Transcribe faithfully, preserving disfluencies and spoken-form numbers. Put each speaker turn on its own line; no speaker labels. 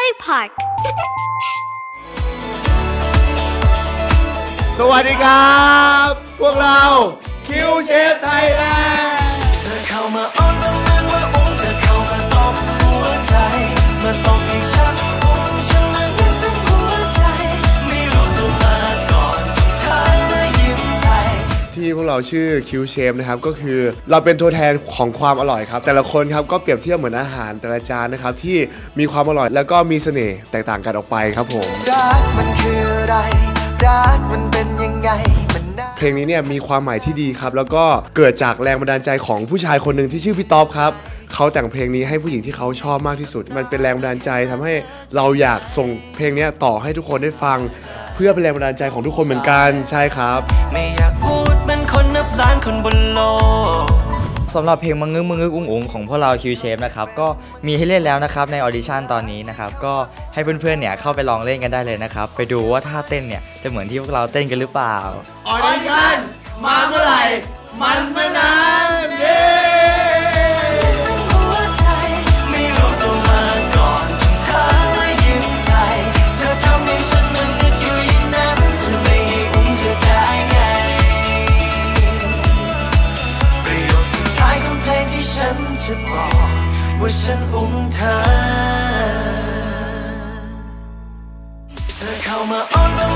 Play Park
สวัสดีครับพวกเราคิวเชฟไทยแลนด์เธอเข้ามาอ้อนทำเหมือนว่าอุ้งเธอเข้ามาตบหัวใจมาตบให้ฉันอุ้งฉันมันเป็นทั้งหัวใจไม่รู้ตัวมาก่อนที่เธอมายิ้มใส่ที่พวกเราชื่อคิวเชฟนะครับก็คือเราเป็นตัวแทนของความอร่อยครับแต่ละคนครับก็เปรียบเทียบเหมือนอาหารแต่ละจานนะครับที่มีความอร่อยแล้วก็มีเสน่ห์แตกต่างกันออกไปครับผมรักมันคืออะไรรักมันเป็นยังไงเพลงนี้เนี่ยมีความหมายที่ดีครับแล้วก็เกิดจากแรงบันดาลใจของผู้ชายคนหนึ่งที่ชื่อพี่ต๊อบครับเขาแต่งเพลงนี้ให้ผู้หญิงที่เขาชอบมากที่สุดมันเป็นแรงบันดาลใจทำให้เราอยากส่งเพลงนี้ต่อให้ทุกคนได้ฟังเพื่อเป็นแรงบันดาลใจของทุกคนเหมือนกันใช่ครับไม่อยากพูดเป็นคนนับล้านคนบนโลก
สำหรับเพลงมังงึกมังงึกอุ้งอุ้งของพวกเราคิวเชฟนะครับก็มีให้เล่นแล้วนะครับในออดิชั่นตอนนี้นะครับก็ให้เพื่อนๆเนี่ยเข้าไปลองเล่นกันได้เลยนะครับไปดูว่าท่าเต้นเนี่ยจะเหมือนที่พวกเราเต้นกันหรือเปล่า
ออดิชั่นมาเมื่อไหร่มันเมื่อนั้นเด้จะบอกว่าฉันอุ้มเธอเธอเข้ามาอ้อน